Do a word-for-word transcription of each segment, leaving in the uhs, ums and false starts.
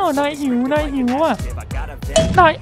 นายหิวนายหิวอ่ะนาย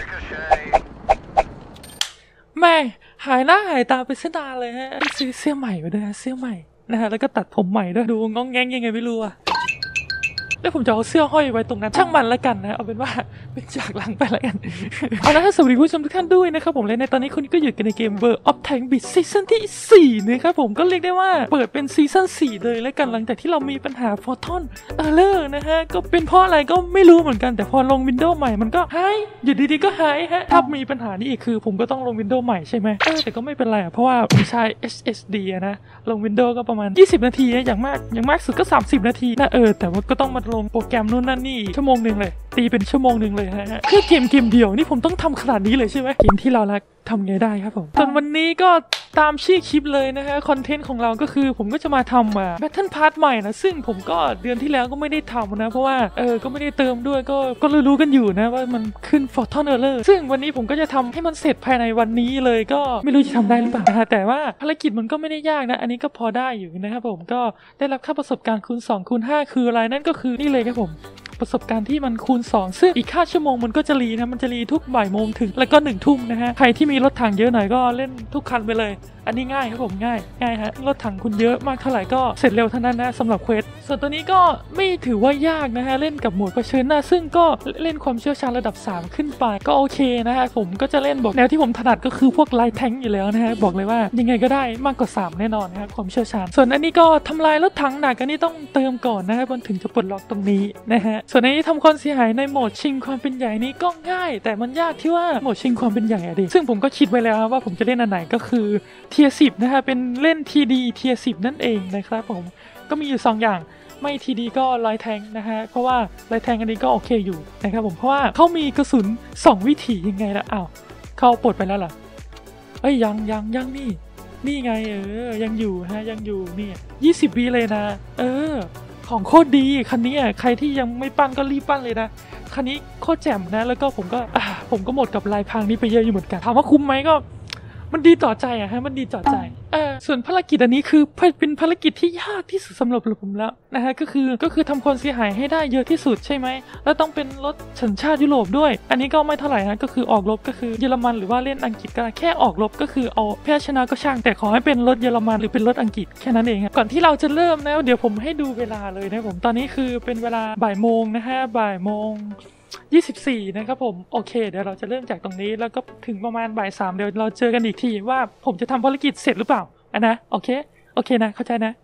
แม่หายหน้าหายตาไปเส้นตาเลยฮะซื้อเสื้อใหม่ไปด้วยเสื้อใหม่นะฮะแล้วก็ตัดผมใหม่ด้วยดูงองแงงยังไงไม่รู้อ่ะแล้วผมจะเอาเสื้อห้อยไว้ตรงนั้นช่างมันละกันนะเอาเป็นว่าเป็นจากหลังไปละกันเอาละสวัสดีผู้ชมทุกท่านด้วยนะครับผมและในตอนนี้คุณก็อยู่กันในเกม World of Tanks Beat ซีซั่นที่สี่นะครับผมก็เรียกได้ว่าเปิดเป็นซีซั่นสี่เลยแล้วกันหลังจากที่เรามีปัญหา Photon Error นะฮะก็เป็นเพราะอะไรก็ไม่รู้เหมือนกันแต่พอลง Windows ใหม่มันก็หายอยู่ดีๆก็หายฮะถ้ามีปัญหานี้อีกคือผมก็ต้องลง Windows ใหม่ใช่ไหมเออแต่ก็ไม่เป็นไรเพราะว่าผมใช้ เอส เอส ดี นะลง Windows ก็ประมาณยี่สิบนาทีอย่างมากอย่างมากสุดก็สามสิบนาทีนะเออแต่ว่าก็ต้องมาลงโปรแกรมนู่นนั่นนี่ชั่วโมงหนึ่งเลยตีเป็นชั่วโมงหนึ่งเลยฮะคือเกมเกมเดียวนี่ผมต้องทำขนาดนี้เลยใช่ไหมเกมที่เรารักทำไงได้ครับผมส่วนวันนี้ก็ตามชื่อคลิปเลยนะฮะคอนเทนต์ของเราก็คือผมก็จะมาทำอ่ะแบทเทิลพาร์ทใหม่นะซึ่งผมก็เดือนที่แล้วก็ไม่ได้ทำนะเพราะว่าเออก็ไม่ได้เติมด้วยก็ก็รู้ๆกันอยู่นะว่ามันขึ้น Photon Error ซึ่งวันนี้ผมก็จะทำให้มันเสร็จภายในวันนี้เลยก็ไม่รู้จะทำได้หรือเปล่านะฮะแต่ว่าภารกิจมันก็ไม่ได้ยากนะอันนี้ก็พอได้อยู่นะครับผมก็ได้รับค่าประสบการณ์คูณสองคูณห้าคืออะไรนั่นก็คือนี่เลยครับผมประสบการณ์ที่มันคูณสองซึ่งอีกค่าชั่วโมงมันก็จะรีนะมันจะรีทุกบ่ายโมงถึงแล้วก็หนึ่งทุ่มนะฮะใครที่มีรถถังเยอะหน่อยก็เล่นทุกคันไปเลยอันนี้ง่ายครับผมง่ายง่ายฮะรถถังคุณเยอะมากเท่าไหร่ก็เสร็จเร็วเท่านั้นนะสำหรับเควสส่วนตัวนี้ก็ไม่ถือว่ายากนะฮะเล่นกับโหมดเผชิญหน้าซึ่งก็เล่นความเชี่ยวชาญระดับสามขึ้นไปก็โอเคนะฮะผมก็จะเล่นบอกแนวที่ผมถนัดก็คือพวกไลท์แทงค์อยู่แล้วนะฮะบอกเลยว่ายังไงก็ได้มากกว่าสามแน่นอนนะฮะความเชี่ยวชาญส่วนอันนี้ก็ทำลายรถถังหนักอันนี้ต้องเติมก่อนนะฮะมันถึงจะปลดล็อกตรงนี้นะฮะส่วนอันนี้ทำความเสียหายในโหมดชิงความเป็นใหญ่นี้ก็ง่ายแต่มันยากที่ว่าโหมดชิงความเป็นใหญ่อะดิซึ่งผมก็คิดไว้แล้วว่าผมจะเล่นอันไหนก็คือเทียร์สิบนะฮะเป็นเล่น ที ดี เทียร์สิบนั่นเองนะครับผมก็มีอยู่สองอย่างไม่ ที ดี ก็ไลท์แทงนะฮะเพราะว่าไลท์แทงอันนี้ก็โอเคอยู่นะครับผมเพราะว่าเขามีกระสุนสองวิถียังไงล่ะอ้าวเขาปลดไปแล้วล่ะเอ้ยยังยังยังนี่นี่ไงเออยังอยู่ฮะยังอยู่นี่ยี่สิบวิเลยนะเออของโคตรดีคันนี้ใครที่ยังไม่ปั้นก็รีบปั้นเลยนะคันนี้โคตรแจ่มนะแล้วก็ผมก็อ่าผมก็หมดกับลายพรางนี้ไปเยอะอยู่เหมือนกันถามว่าคุ้มไหมก็มันดีต่อใจอะฮะมันดีต่อใจเออส่วนภารกิจอันนี้คือเป็นภารกิจที่ยากที่สุดสำหรับผมแล้วนะฮะก็คือก็คือทำความเสียหายให้ได้เยอะที่สุดใช่ไหมแล้วต้องเป็นรถสัญชาติยุโรปด้วยอันนี้ก็ไม่เท่าไหร่นะก็คือออกรบก็คือเยอรมันหรือว่าเล่นอังกฤษก็แค่ออกรบก็คือเอาแพ้ชนะก็ช่างแต่ขอให้เป็นรถเยอรมันหรือเป็นรถอังกฤษแค่นั้นเองก่อนที่เราจะเริ่มนะเดี๋ยวผมให้ดูเวลาเลยนะผมตอนนี้คือเป็นเวลาบ่ายโมงนะฮะบ่ายโมงยี่สิบสี่นะครับผมโอเคเดี๋ยวเราจะเริ่มจากตรงนี้แล้วก็ถึงประมาณบ่ายสามเดี๋ยวเราเจอกันอีกทีว่าผมจะทำภารกิจเสร็จหรือเปล่าอ่ะนะโอเคโอเคนะเข้าใจนะ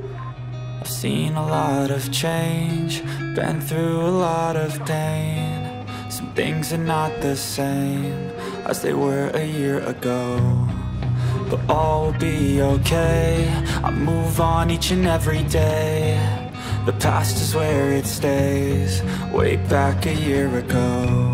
I've seen a lot of change, been through a lot of pain. Some things are not the same as they were a year ago, but all will be okay. I move on each and every day.The past is where it stays, way back a year ago.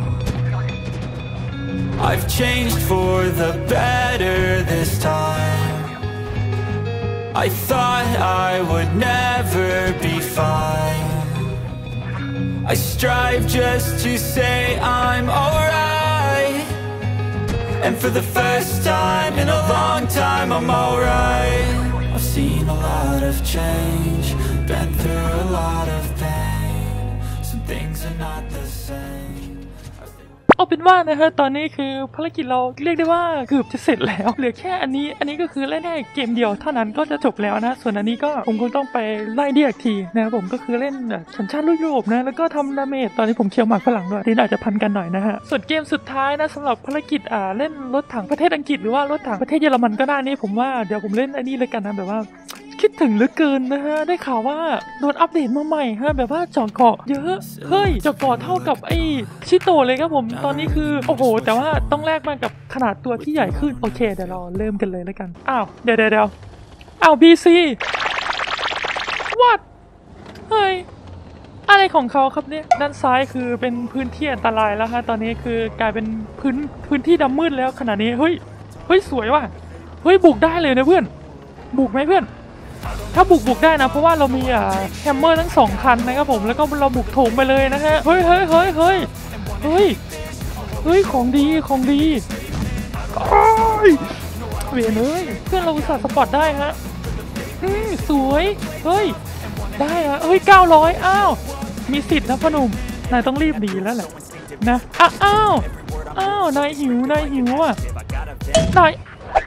I've changed for the better this time. I thought I would never be fine. I strive just to say I'm alright. And for the first time in a long time I'm alright. I've seen a lot of change.Been through a lot of pain. Some things are not the same. เอาเป็นว่านะฮะตอนนี้คือภารกิจเราเรียกได้ว่าเกือบจะเสร็จแล้วเหลือแค่อันนี้อันนี้ก็คือเล่นแค่เกมเดียวเท่านั้นก็จะจบแล้วนะส่วนอันนี้ก็ผมคงต้องไปไล่เรียกทีนะผมก็คือเล่นสัญชาติยุโรปนะแล้วก็ทำดาเมจตอนนี้ผมเคี้ยวหมากฝรั่งด้วยที่อาจจะพันกันหน่อยนะฮะส่วนเกมสุดท้ายนะสำหรับภารกิจอ่าเล่นรถถังประเทศอังกฤษหรือว่ารถถังประเทศเยอรมันก็ได้นี่ผมว่าเดี๋ยวผมเล่นอันนี้เลยกันนะแบบว่าคิดถึงเหลือเกินนะฮะได้ข่าวว่าโดนอัปเดตมาใหม่ฮะแบบว่าเจาะเกาะเยอะเฮ้ยเจาะเกาะเท่ากับไอชิโตเลยครับผมตอนนี้คือโอ้โหแต่ว่าต้องแลกมากับขนาดตัวที่ใหญ่ขึ้นโอเคเดี๋ยวเราเริ่มกันเลยแล้วกันอ้าวเดี๋ยวเดี๋ยวเดี๋ยวอ้าวบีซีวัดเฮ้ยอะไรของเขาครับเนี่ยด้านซ้ายคือเป็นพื้นที่อันตรายแล้วฮะตอนนี้คือกลายเป็นพื้นพื้นที่ดำมืดแล้วขนาดนี้เฮ้ยเฮ้ยสวยว่ะเฮ้ยบุกได้เลยนะเพื่อนบุกไหมเพื่อนถ้าบุกบุกได้นะเพราะว่าเรามีอ่าแฮมเมอร์ทั้งสองคันนะครับผมแล้วก็เราบุกโถมไปเลยนะฮะเฮ้ยเฮ้ยเฮ้ยเฮ้ยเฮ้ยเฮ้ยของดีของดีเฮ้ยเวียนเลยเพื่อนเราอุตส่าห์สปอร์ตได้ฮะอืมสวยเฮ้ยได้ฮะเฮ้ยเก้าร้อยอ้าวมีสิทธิ์นะพ่อหนุ่มนายต้องรีบหนีแล้วแหละนะอ้าวอ้าวอ้าวนายหิวนายหิวอ่ะนาย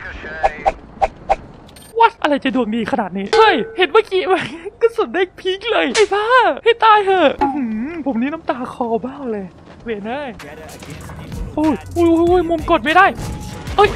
วัดอะไรจะดวงดีขนาดนี้เฮ้ยเห็นเมื่อกี้ไหมกระสุนได้พีคเลยไอ้บ้าให้ตายเถอะผมนี่น้ำตาคอบ้าเลยเวยนเลยโอ้ยโอ้ยโอ้ยมุมกดไม่ได้เอ้ย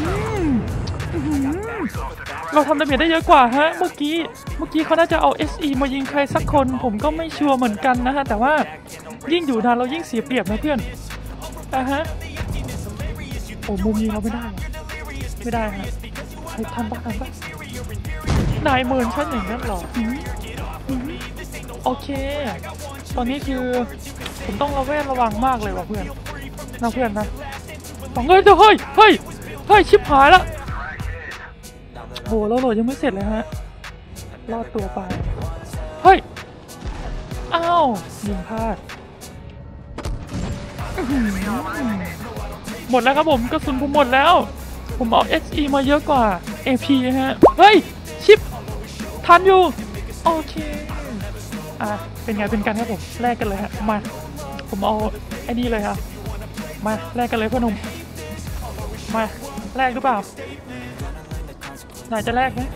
เราทำดาเมจได้เยอะกว่าฮะเมื่อกี้เมื่อกี้เขาน่าจะเอา เอส อี มายิงใครสักคนผมก็ไม่ชัวร์เหมือนกันนะฮะแต่ว่ายิ่งอยู่นานเรายิ่งเสียเปรียบนะเพื่อนอ่ะฮะโอ้มุมยิงเราไม่ได้ไม่ได้ฮะทันปะทันปะนายเมินฉันอย่างนั้นหรอโอเคตอนนี้คือผมต้องระแวดระวังมากเลยว่ะเพื่อนนะเพื่อนนะฟังเฮ้ยเฮ้ยเฮ้ยเฮ้ยชิบหายละโหเราโหลดยังไม่เสร็จเลยฮะรอดตัวไปเฮ้ยอ้าวยิงพลาดหมดแล้วครับผมกระสุนผมหมดแล้วผมเอา เอส อี มาเยอะกว่า เอ พี ฮะเฮ้ยชิปทันอยู่โอเคอ่ะเป็นไงเป็นกันครับผมแลกกันเลยฮะมาผมเอาไอ้นี่เลยครับมาแลกกันเลยพ่อหนุ่มมาแลกหรือเปล่านายจะแลกไหม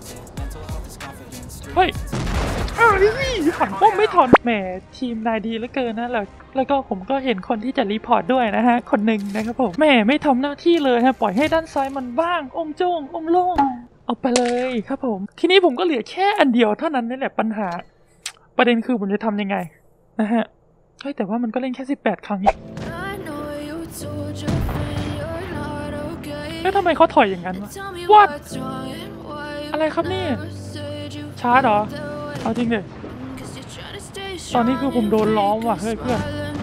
เฮ้ยอ้าวนี่หันป้อมไม่ถอนแหมทีมนายดีเหลือเกินนะแล้วแล้วก็ผมก็เห็นคนที่จะรีพอร์ตด้วยนะฮะคนหนึ่งนะครับผมแหมไม่ทำหน้าที่เลยฮะปล่อยให้ด้านซ้ายมันว่างองโจ้งองโล่งเอาไปเลยครับผมทีนี้ผมก็เหลือแค่อันเดียวเท่านั้นนี่แหละปัญหาประเด็นคือผมจะทำยังไงนะฮะเฮ้ยแต่ว่ามันก็เล่นแค่สิบแปดครั้งแล้วทำไมเขาถอยอย่างนั้นวะวัดอะไรครับนี่ช้าเหรอเอาจริงดิตอนนี้คือผมโดนล้อมว่ะเฮ้ยเพื่อน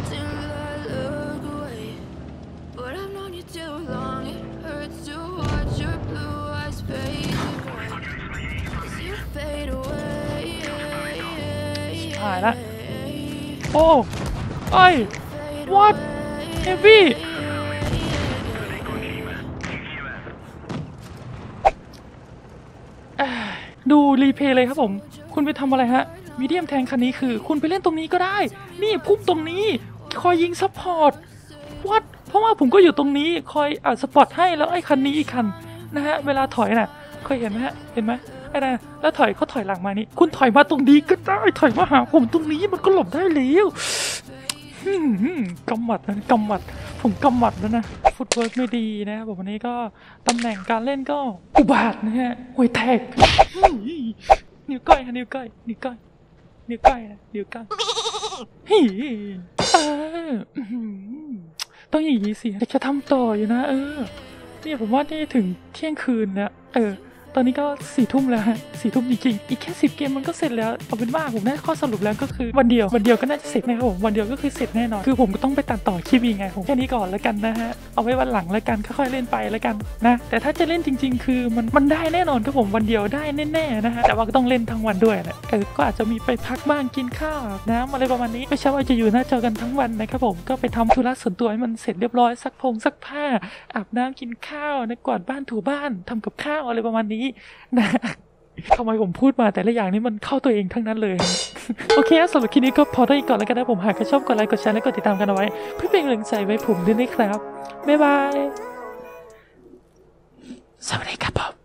หายละโอ้ไอ้ what heavyดูรีเพย์เลยครับผมคุณไปทำอะไรฮะมีเดียมแทงคันนี้คือคุณไปเล่นตรงนี้ก็ได้นี่พุ่มตรงนี้คอยยิงซัพพอร์ตวัดเพราะว่าผมก็อยู่ตรงนี้คอยอ่าสปอร์ตให้แล้วไอ้คันนี้อีกคันนะฮะเวลาถอยน่ะเคยเห็นไหมฮะเห็นไหมไอ้น่ะแล้วถอยเขาถอยหลังมานี่คุณถอยมาตรงนี้ก็ได้ถอยมาหาผมตรงนี้มันก็หลบได้แล้วกำหมัดนะกำหมัดผมกำหมัดแล้วนะฟุตเวิร์กไม่ดีนะครับผมวันนี้ก็ตำแหน่งการเล่นก็อุบาทนะฮะห่วยแตกนิ้วก้อยค่ะนิ้วก้อยนิ้วก้อยนิ้วก้อยนะนิ้วก้อยฮีเออต้องอย่างนี้สิจะทำต่ออยู่นะเออนี่ผมว่านี่ถึงเที่ยงคืนแล้วเออตอนนี้ก็สี่ทุ่มแล้วฮะสี่ทุ่มจริงๆอีกแค่สิบเกมมันก็เสร็จแล้วเอาเป็นว่าผมได้ข้อสรุปแล้วก็คือวันเดียววันเดียวก็น่าจะเสร็จนะครับผมวันเดียวก็คือเสร็จแน่นอนคือผมก็ต้องไปตัดต่อคลิปยังไงผมแค่นี้ก่อนแล้วกันนะฮะเอาไว้วันหลังแล้วกันค่อยๆเล่นไปแล้วกันนะแต่ถ้าจะเล่นจริงๆคือมันมันได้แน่นอนครับผมวันเดียวได้แน่ๆนะฮะแต่ว่าก็ต้องเล่นทั้งวันด้วยนะเออก็อาจจะมีไปพักบ้างกินข้าวน้ำอะไรประมาณนี้ไม่ใช่ว่าจะอยู่หน้าจอกันทั้งวันนะครับผมก็ไปทำธุระส่วนตัวให้มันเสร็จเรียบร้อยซักพงซักผ้าอาบน้ำกินข้าวนะกวาดบ้านถูบ้านทำกับข้าวอะไรประมาณนี้นะทำไมผมพูดมาแต่ละอย่างนี้มันเข้าตัวเองทั้งนั้นเลยโอเคสำหรับคลิปนี้ก็พอได้ก่อนแล้วกันนะผมหากใครชอบกดไลค์กดแชร์และกดติดตามกันเอาไว้เพื่อเป็นกำลังใจไว้ผมด้วยนะครับบ๊ายบายสวัสดีครับผม